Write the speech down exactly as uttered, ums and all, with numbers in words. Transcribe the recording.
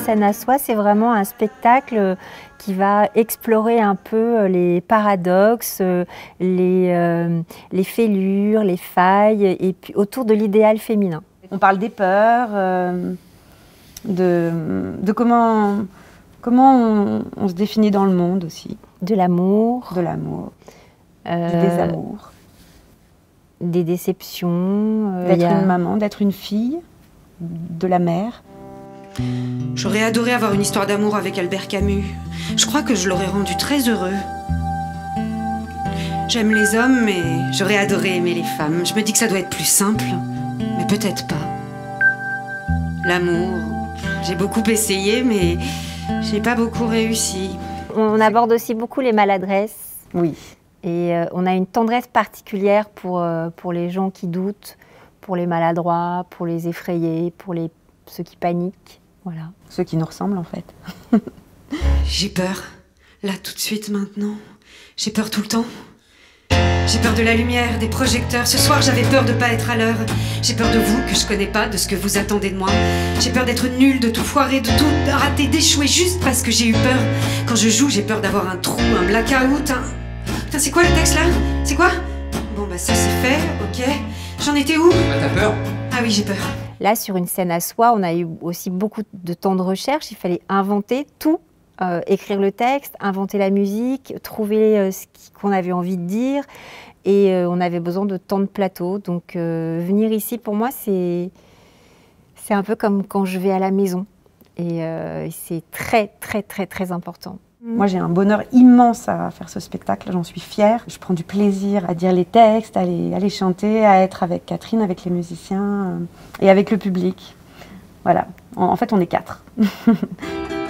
scène à soi, c'est vraiment un spectacle qui va explorer un peu les paradoxes, les, euh, les fêlures, les failles, et puis autour de l'idéal féminin. On parle des peurs, euh, de, de comment, comment on, on se définit dans le monde aussi. De l'amour. De l'amour, euh, du désamour. Des déceptions. Euh, d'être a... une maman, d'être une fille, de la mère. J'aurais adoré avoir une histoire d'amour avec Albert Camus. Je crois que je l'aurais rendu très heureux. J'aime les hommes, mais j'aurais adoré aimer les femmes. Je me dis que ça doit être plus simple, mais peut-être pas. L'amour, j'ai beaucoup essayé, mais j'ai pas beaucoup réussi. On aborde aussi beaucoup les maladresses. Oui. Et euh, on a une tendresse particulière pour, euh, pour les gens qui doutent, pour les maladroits, pour les effrayés, pour les, ceux qui paniquent. Voilà. Ceux qui nous ressemblent en fait. J'ai peur, là tout de suite maintenant. J'ai peur tout le temps. J'ai peur de la lumière, des projecteurs. Ce soir j'avais peur de pas être à l'heure. J'ai peur de vous que je connais pas, de ce que vous attendez de moi. J'ai peur d'être nulle, de tout foirer, de tout rater, d'échouer juste parce que j'ai eu peur. Quand je joue, j'ai peur d'avoir un trou, un blackout, un... Putain, c'est quoi le texte là? C'est quoi? Bon bah ça c'est fait, ok. J'en étais où? Bah, t'as peur? Ah oui, j'ai peur. Là, sur une scène à soi, on a eu aussi beaucoup de temps de recherche. Il fallait inventer tout, euh, écrire le texte, inventer la musique, trouver euh, ce qu'on avait envie de dire. Et euh, on avait besoin de temps de plateau. Donc, euh, venir ici, pour moi, c'est c'est un peu comme quand je vais à la maison. Et euh, c'est très, très, très, très important. Moi, j'ai un bonheur immense à faire ce spectacle, j'en suis fière. Je prends du plaisir à dire les textes, à les, à les chanter, à être avec Catherine, avec les musiciens euh, et avec le public. Voilà, en, en fait, on est quatre.